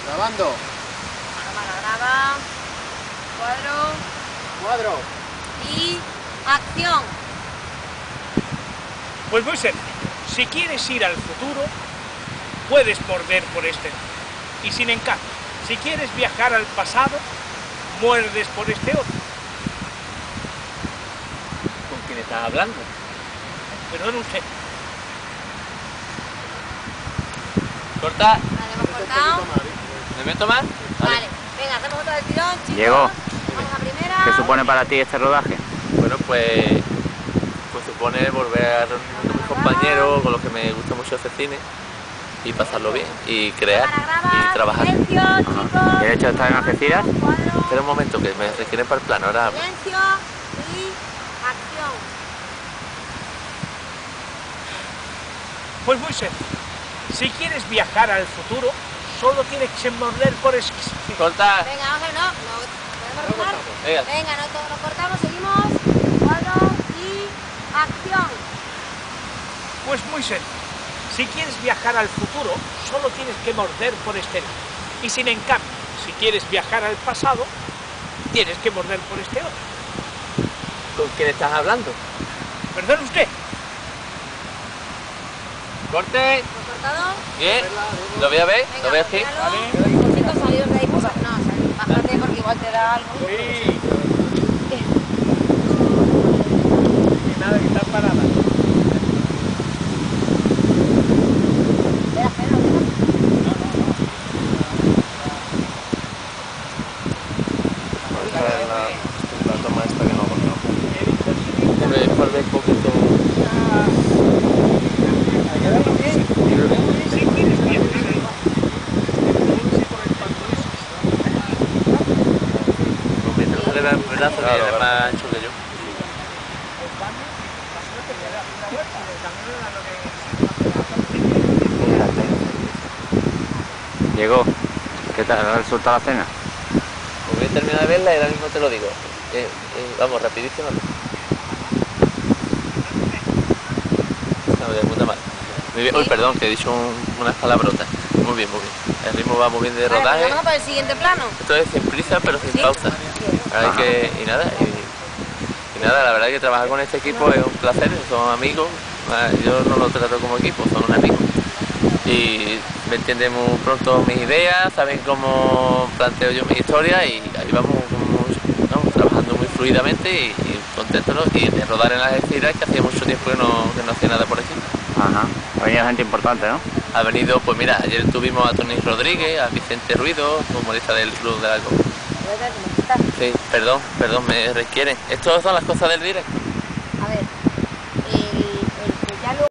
Grabando. Cámara graba. Cuadro. Cuadro. Y acción. Pues muy sencillo. Si quieres ir al futuro, puedes morder por este lado. Y sin encanto, si quieres viajar al pasado, muerdes por este otro. ¿Con quién estás hablando? Perdón usted. Corta. Vale, hemos cortado. ¿Me meto más? Vale, venga, hacemos otra del tirón, chicos. Diego, Vamos a primera. ¿qué supone para ti este rodaje? Bueno, pues supone volver a reunirme con mis compañeros, con los que me gusta mucho hacer cine, y pasarlo bien, y crear, Cámara graba. y trabajar. Silencio, chicos. ¿Y el hecho de estar en Algeciras? Cuadro. Espera un momento, que me requieren para el plano, ahora hablo. Silencio y acción. Pues muy sencillo. Si quieres viajar al futuro, solo tienes que morder por este. Corta. Venga, vamos a ver, no podemos cortar. Venga. Venga, nos cortamos, seguimos. Cuadro y acción. Pues muy sencillo. Si quieres viajar al futuro, solo tienes que morder por este lado. Y sin en cambio, si quieres viajar al pasado, tienes que morder por este otro. ¿Con quién estás hablando? Perdón usted. Corte. ¿Hemos cortado? Bien. ¿Lo voy a ver? Venga, ¿Lo voy a decir? míralo. Chicos, salidos de ahí, pues, no, bájate porque igual te da algo. Sí. Y nada, que están paradas. Espera. La toma esta que no conozco. Hombre, tal vez poquito. Si quieres viajar Con mi tercera en brazo, que es más ancho que yo. Diego, ¿qué tal ha resultado la cena? Pues voy a terminar de verla y ahora mismo te lo digo. Vamos, rapidísimo. No, de puta madre. Muy bien. Uy, perdón, que he dicho unas palabrotas. Muy bien, muy bien. El ritmo va muy bien de Vale, rodaje. pues vamos para el siguiente plano. Esto es sin prisa, pero sin ¿Sí? pausa. Hay que, y nada, la verdad que trabajar con este equipo es un placer, son amigos. Yo no lo trato como equipo, son un amigo. Y me entienden muy pronto mis ideas, saben cómo planteo yo mis historias y ahí vamos trabajando muy fluidamente y contentos, ¿no? Y de rodar en las Algeciras, que hacía mucho tiempo que no hacía nada por aquí. Ajá, ha venido gente importante, ¿no? Ha venido, pues mira, ayer tuvimos a Tony Rodríguez, a Vicente Ruido, humorista del Club de la Alcoba. Sí, perdón, me requieren. Estas son las cosas del directo. A ver.